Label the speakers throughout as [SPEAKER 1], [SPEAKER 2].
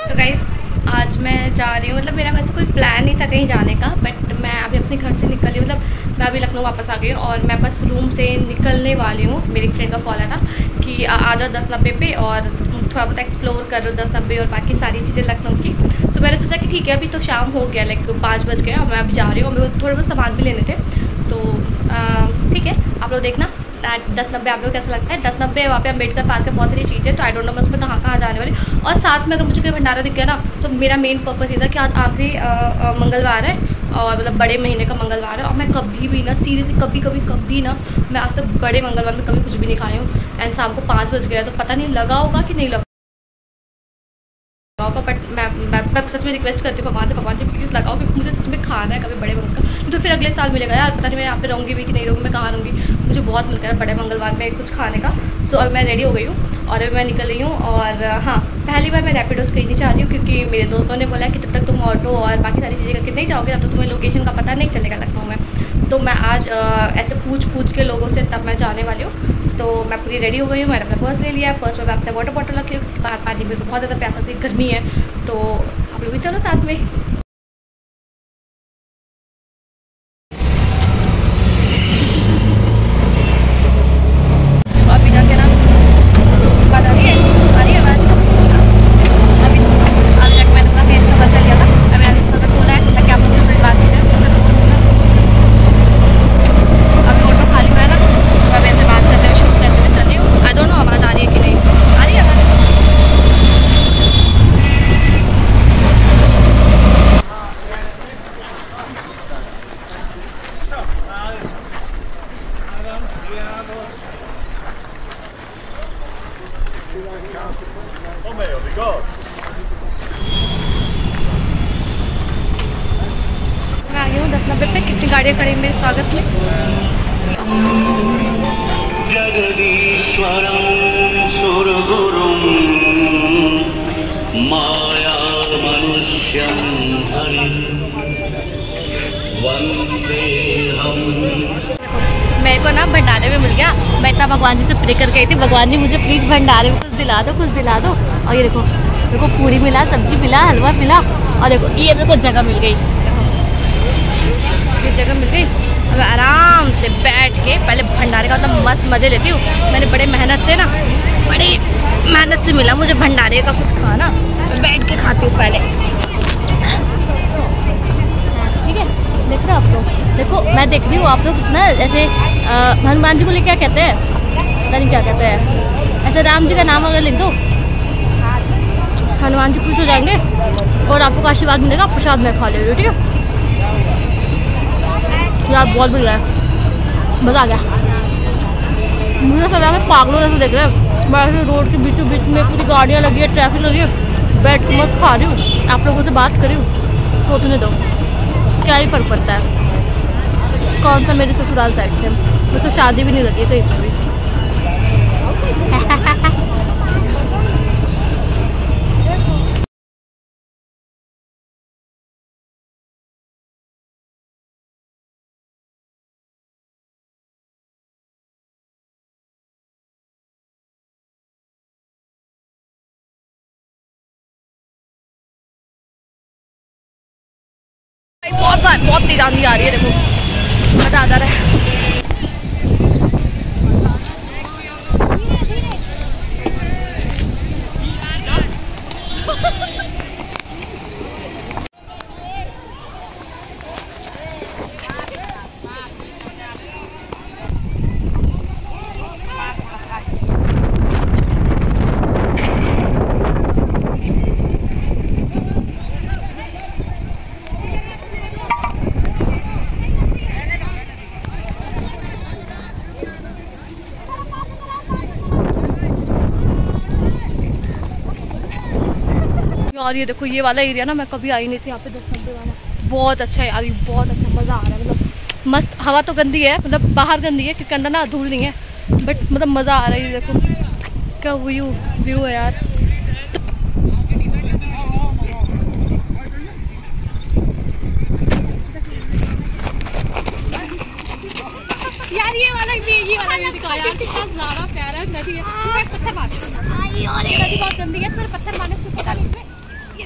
[SPEAKER 1] तो गाइस आज मैं जा रही हूँ, मतलब मेरा वैसे कोई प्लान नहीं था कहीं जाने का, बट मैं अभी अपने घर से निकली, मतलब मैं अभी लखनऊ वापस आ गई हूँ और मैं बस रूम से निकलने वाली हूँ। मेरी फ्रेंड का कॉल आया था कि आ जाओ 10:90 पे और थोड़ा बहुत एक्सप्लोर कर लो 10:90 और बाकी सारी चीज़ें लखनऊ की। तो मैंने सोचा कि ठीक है, अभी तो शाम हो गया, लाइक 5 बज गया और मैं अभी जा रही हूँ। मेरे को थोड़े बहुत सामान भी लेने थे, तो ठीक है, आप लोग देखना 10:90 आप लोग कैसा लगता है। 10:90 वहाँ पे अम्बेडकर पार्क में बहुत सारी चीज़ें, तो आई डोंट नो मैं उसमें कहाँ जाने वाली। और साथ में अगर मुझे कोई भंडारा दिख गया ना, तो मेरा मेन पर्पस ये था कि आज आखिरी मंगलवार है और मतलब बड़े महीने का मंगलवार है, और मैं कभी भी ना सीरियसली कभी ना मैं आज तक बड़े मंगलवार में कभी कुछ भी नहीं खाई हूँ। एंड शाम को 5 बज गया, तो पता नहीं लगा होगा कि नहीं लगा होगा, बट मैं सच में रिक्वेस्ट करती हूँ भगवान से प्लीज़ लगाओ, क्योंकि मुझे सच में खाना है कभी बड़े मंगल का। तो फिर अगले साल मिलेगा यार, पता नहीं मैं यहाँ पे रहूँगी भी कि नहीं रहूँगी, मैं कहाँ रहूँगी। मुझे बहुत मिल रहा है बड़े मंगलवार में कुछ खाने का। सो अब मैं रेडी हो गई हूँ और अभी मैं निकल रही हूँ। और हाँ, पहली बार मैं रैपिडो से कहीं नहीं जा रही हूँ, क्योंकि मेरे दोस्तों ने बोला कि जब तक तुम ऑटो और बाकी सारी चीज़ें करके नहीं जाओगे तब तक तुम्हें लोकेशन का पता नहीं चलेगा लखनऊ में। तो मैं आज ऐसे पूछ के लोगों से तब मैं जाने वाली हूँ। तो मैं पूरी रेडी हो गई हूँ, मैंने अपना पर्स ले लिया है। पर्स में मैं अपने वाटर बॉटल रख ली हूँ, बाहर पानी में बहुत ज़्यादा प्यास लगती है, गर्मी है। तो आप लोग भी चलो साथ में। अभी जाके ना बात आ रही है आवाज़। अभी जाके मैंने अपना फेस कवर कर लिया था, अभी मैंने थोड़ा खोला है ताकि आप लोग से बात कीजिए। अभी ऑटो खाली हुआ है ना, तो मैं ऐसे बात करते हुए शूट करते हुए चल रही हूँ। आई डोंट नो आवाज़ आ रही है कि नहीं आ रही है आवाज़। मैं आ गई हूँ 10:90 पे। कितनी गाड़ियाँ खड़ी मेरे स्वागत में।
[SPEAKER 2] जगदीश्वरं सुरगुरुं माया मनुष्यं हरिं वन्देहम्।
[SPEAKER 1] मेरे को ना भंडारे में मिल गया। मैं इतना भगवान जी से प्रे करके आई थी, भगवान जी मुझे प्लीज़ भंडारे में कुछ दिला दो। और ये देखो मेरे को पूरी मिला, सब्जी मिला, हलवा मिला, और देखो ये मेरे को जगह मिल गई। ये जगह मिल गई, अब आराम से बैठ के पहले भंडारे का मतलब मस्त मज़े लेती हूँ। मैंने बड़ी मेहनत से मिला मुझे भंडारे का कुछ खाना, मैं बैठ के खाती हूँ पहले। ठीक है, देख रहे हो आप लोग, देखो मैं देख रही हूँ आप लोग ना ऐसे हनुमान जी को क्या कहते हैं, पता नहीं क्या कहते हैं, ऐसे राम जी का नाम अगर लिख दो हनुमान जी खुश हो जाएंगे और आपको आशीर्वाद मिलेगा। प्रसाद में खा ले, ठीक है यार, बहुत बढ़िया है, मज़ा आ गया। मुझे सब यहाँ पागलों जैसे देख रहे हैं, मैं ऐसे रोड के बीचों बीच में पूरी गाड़ियाँ लगी है, ट्रैफिक लगी है, बैठ के मस्त खा रही हूँ, आप लोगों से बात कर रही हूँ। सोचने दो क्या ही फर्क पड़ता है, कौन सा मेरे ससुराल साइड से, मैं तो शादी भी नहीं लगी है कहीं भी। बहुत तेज आंधी आ रही है, देखो मजा आ जा रहा है। यार ये देखो ये वाला एरिया ना मैं कभी आई नहीं थी, यहाँ पे 10:90 वाला बहुत अच्छा है यार, बहुत अच्छा, मज़ा आ रहा है। मतलब मस्त, हवा तो गंदी है, मतलब बाहर गंदी है क्योंकि अंदर ना धूल नहीं है, बट मतलब मज़ा आ रहा है। ये देखो क्या व्यू है यार। यार ये वाला दिखाया यार, कितना ज़्यादा प्यारा नदी है। पत्थर मार, नदी बहुत गंदी है, फिर पत्थर मारने से पता नहीं। ये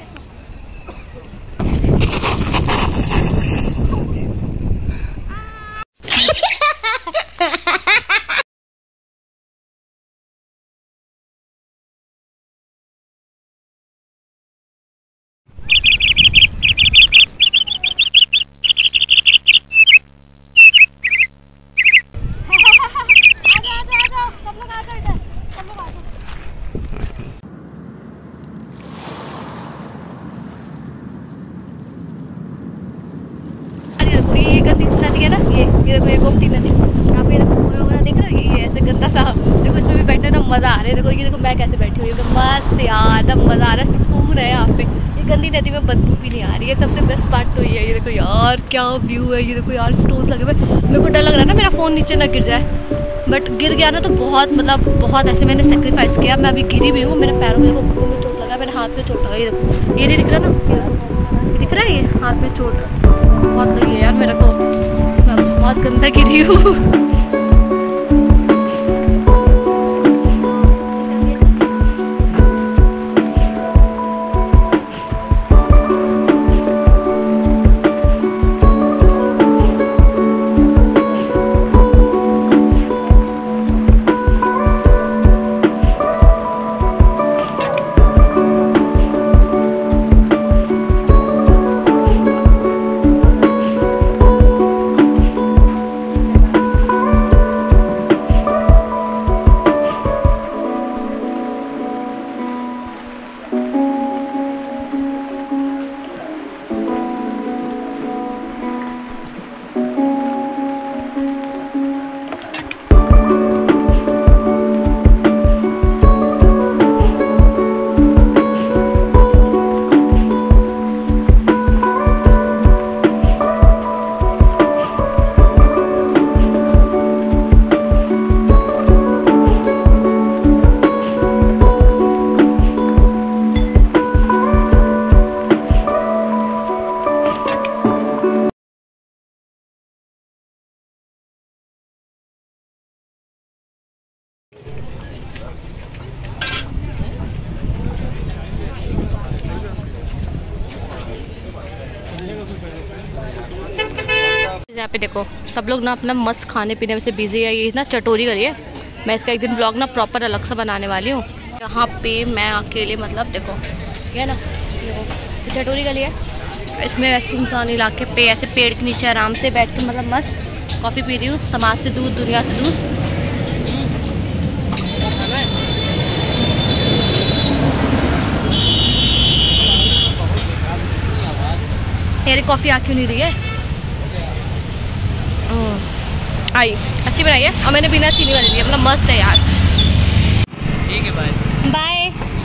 [SPEAKER 1] ये देखो ये गोमती नदी, यहाँ पे देखो पूरा पूरा देख रहे हो, ये ऐसे गंदा सा, देखो इसमें भी बैठने तो मज़ा आ रहा है। देखो ये देखो मैं कैसे बैठी हुई हूँ, मस्त यार, एकदम मज़ा आ रहा है, सुकून है यहाँ पे। ये गंदी नदी में बदबू भी नहीं आ रही है, सबसे बेस्ट पार्ट तो ये है। ये देखो यार क्या व्यू है, ये देखो यार स्टोन लगे हुए। मेरे को डर लग रहा है ना मेरा फ़ोन नीचे ना गिर जाए, बट गिर गया ना तो बहुत मतलब बहुत ऐसे मैंने सेक्रीफाइस किया। मैं अभी गिरी भी हूँ, मेरे पैरों में देखो, घुटनों में चोट लगा, मेरे हाथ में चोट लगा। ये देखो ये नहीं दिख रहा ना, ये देखो ये दिख रहा है, ये हाथ में चोट बहुत लगी है यार मेरे को, मैं बहुत गंदा गिरी हूँ। यहाँ पे देखो सब लोग ना अपना मस्त खाने पीने में से बिजी है। ये ना चटोरी गली है, मैं इसका एक दिन ब्लॉग ना प्रॉपर अलग सा बनाने वाली हूँ। यहाँ पे मैं अकेले मतलब देखो ये ना देखो चटोरी गली है, इसमें सुनसान इलाके पे ऐसे पेड़ के नीचे आराम से बैठ के मतलब मस्त कॉफ़ी पी रही हूँ, समाज से दूर दुनिया से दूर। मेरी कॉफ़ी आ क्यों नहीं रही है? आई अच्छी बनाई है और मैंने बिना चीनी वाली ली है, मतलब मस्त है यार। ठीक है बाय बाय।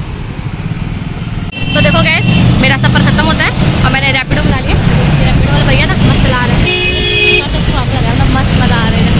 [SPEAKER 1] तो देखो गैस मेरा सफ़र ख़त्म होता है और मैंने रैपिडो बुला लिया। रैपिडो वाले भैया ना मस्त चला रहे हैं, तो स्वाद लगा मतलब मस्त मज़ा आ रहा है।